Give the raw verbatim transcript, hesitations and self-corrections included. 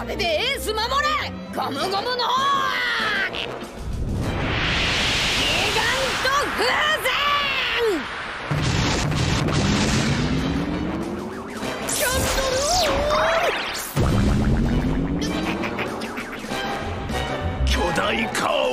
壁でエース守れゴムゴムのギガント風船キャンドル巨大化